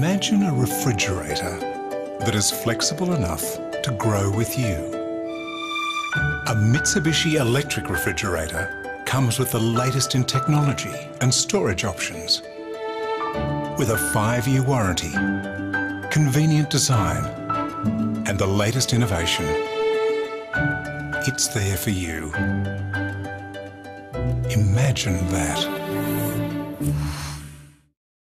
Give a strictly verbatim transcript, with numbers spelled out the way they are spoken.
Imagine a refrigerator that is flexible enough to grow with you. A Mitsubishi electric refrigerator comes with the latest in technology and storage options. With a five-year warranty, convenient design and the latest innovation, it's there for you. Imagine that.